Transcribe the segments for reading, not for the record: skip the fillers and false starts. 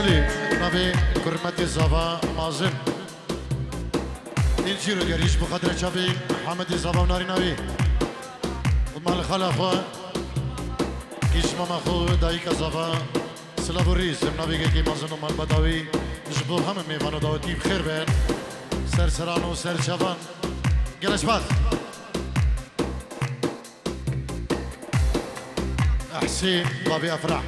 بله نبی کرمتی زوا مازن این چی رو گریش بخاطر چابی حمد زوا ناری نبی مال خلا خو کیش ماما خو دایی که زوا سلام و ریز نبی که مازن و مال بداوی جبو همه میوانو داوتی بخیر بین سر سران و سر چوان گلش باز حسين بابي افرح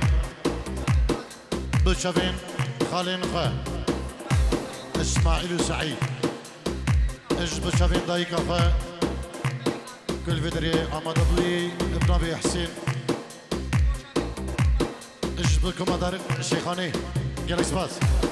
بشافين خالين خا اسماعيل وسعيد اج بشافين دايكا خا كل فيدري اماد ابلي ابن ابي حسين اج بالكومادر الشيخاني جالكس باز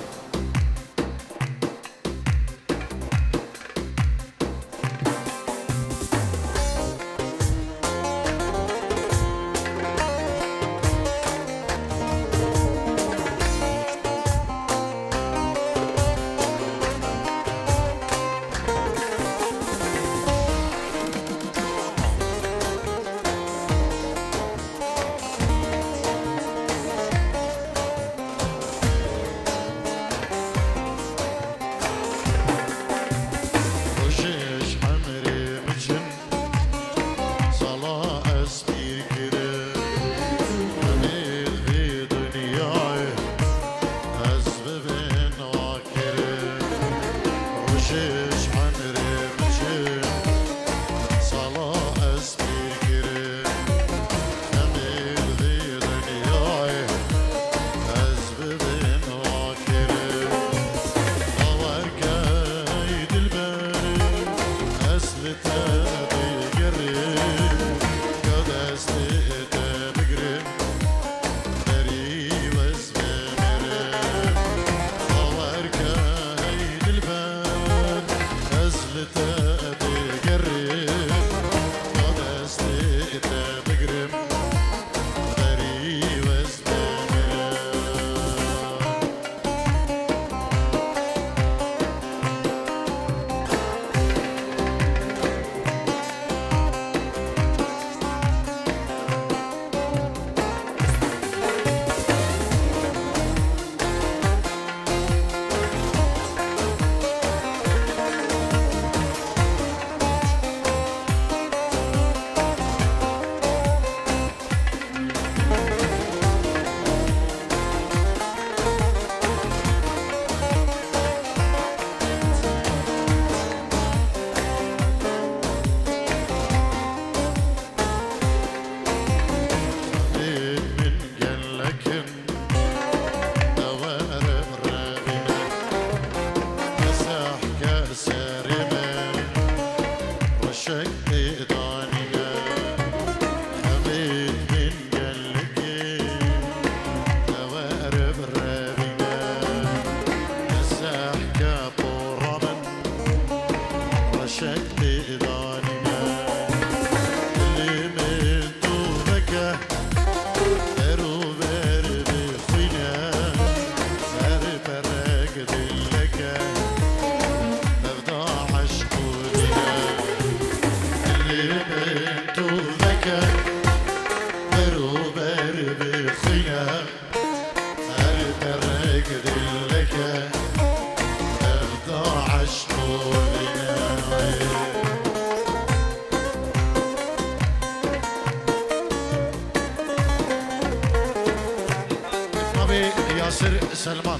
سلمان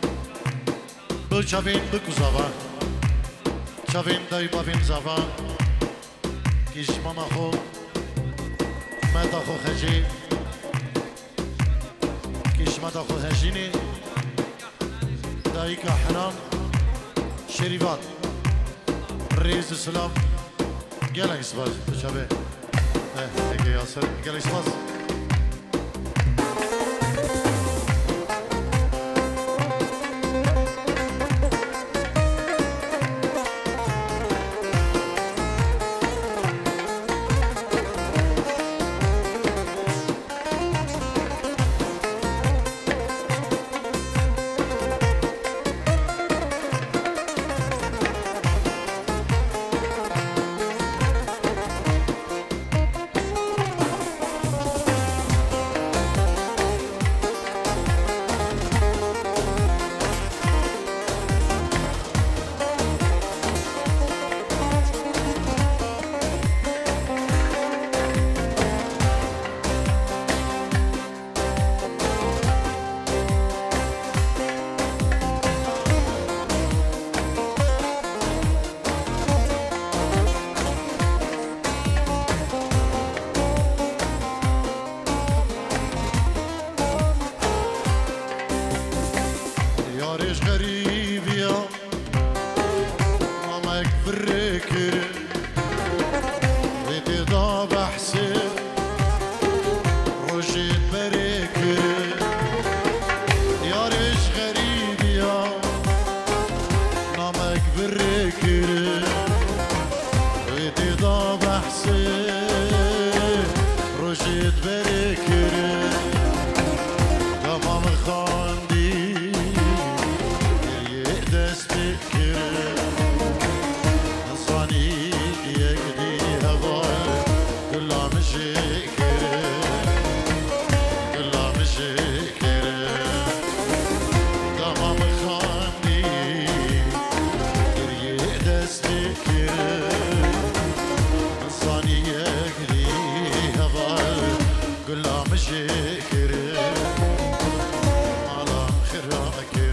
بو چاوین بکو زاوا چاوین دای باوین زاوا کیش ماما خو مدا خو خجی کیش مدا خو خجینی دایی که حرام شریفات ریز سلام گلک سباز چاوه اگه یاسر گلک سباز شكر على خيرك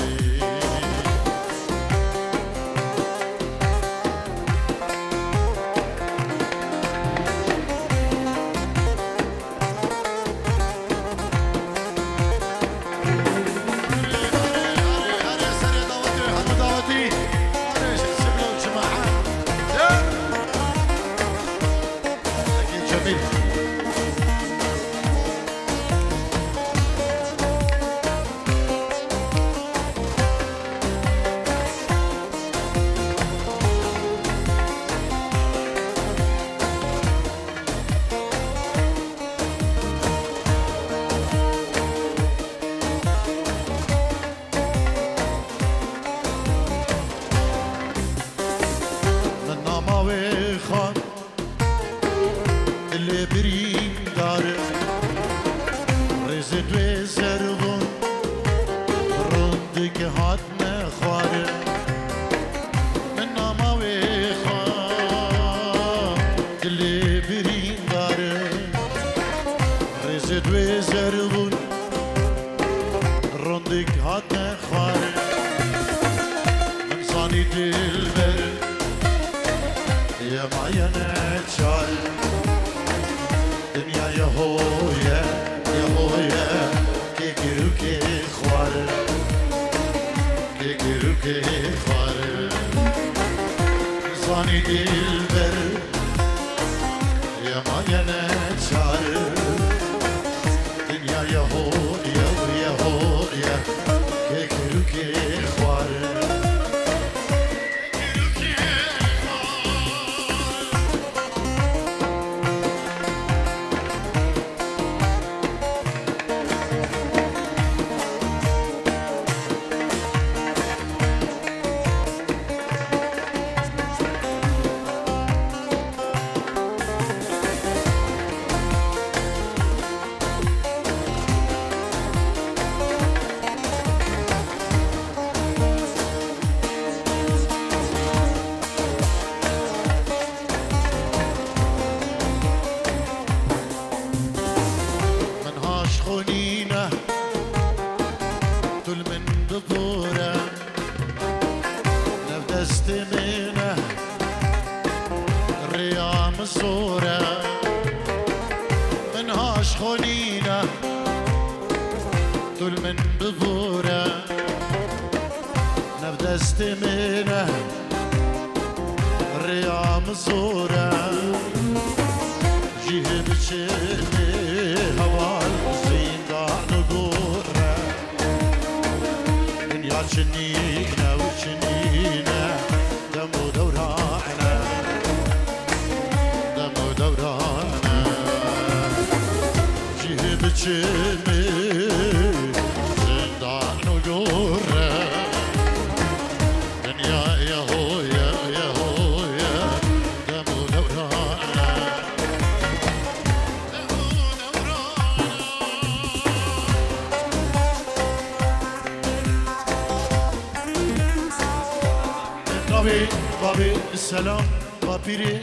سلام باپیری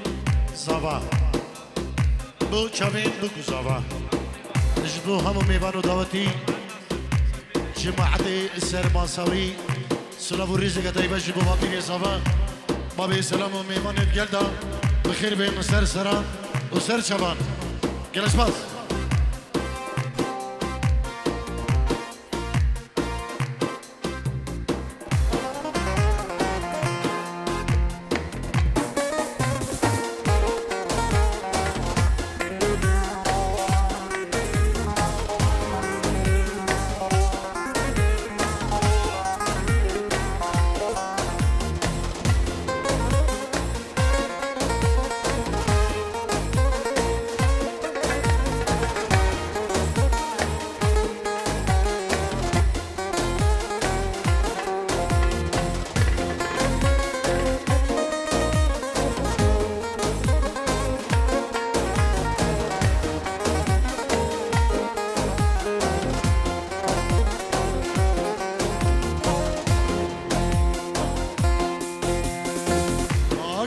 زاوا بو چاوین بو زاوا نجدو همو میوانو دعوتی جماعتی سرماساوی سلاف و ریزی که باشی بو باپیری زاوا بابی سلام و میوانت گلدا بخیر بین سر سران و سر چوان گلش باز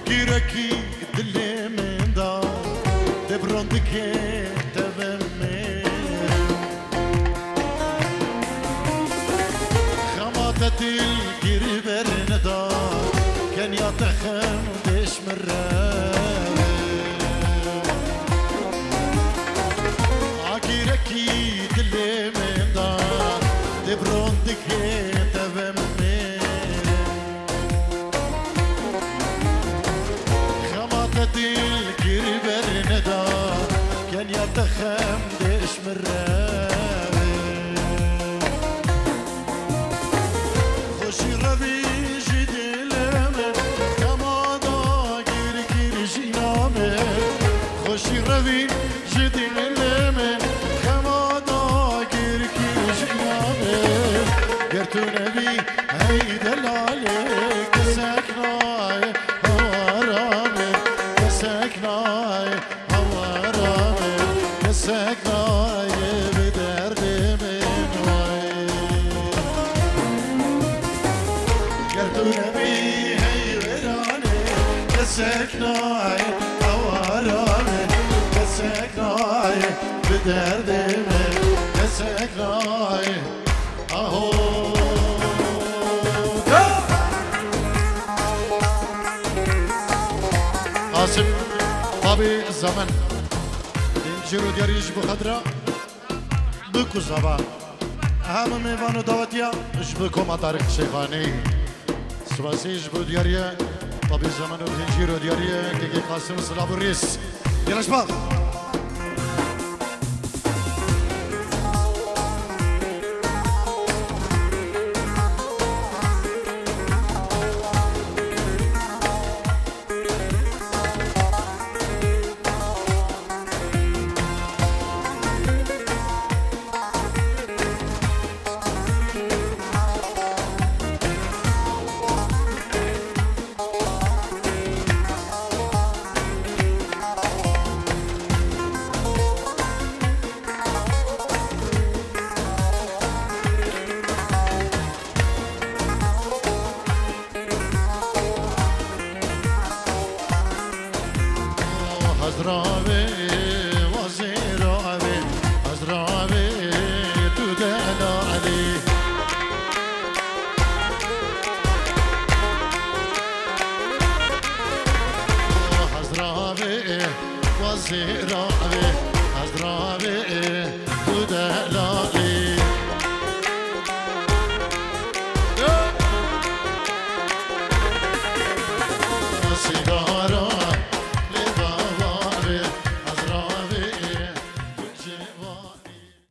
گیرکی دل من دا دبرند که تبر من مرة عكيركي دلي من دار دبرون دكي تبمني خماتة الكربر ندا كان يتخم ديش مرة خوشي ربي خوشی روی جدی لمه خمادا گیر کی جنابه گرتو نبی هی دلاله کسکنای هوارامه کسکنای هوارامه کسکنای به درد من وای گرتو نبی هی ورانه کسکنای كسكناي بدردمي كسكناي اهو قاسم طبي الزمن دينجرو دياريش بخضرة بكو زبا اهم ميوانو دعوتيا اش بكو مطارق شيخاني سواسي جبو دياريا طبي الزمن ودينجرو دياريا كي قاسم صلاب الريس يلا شباب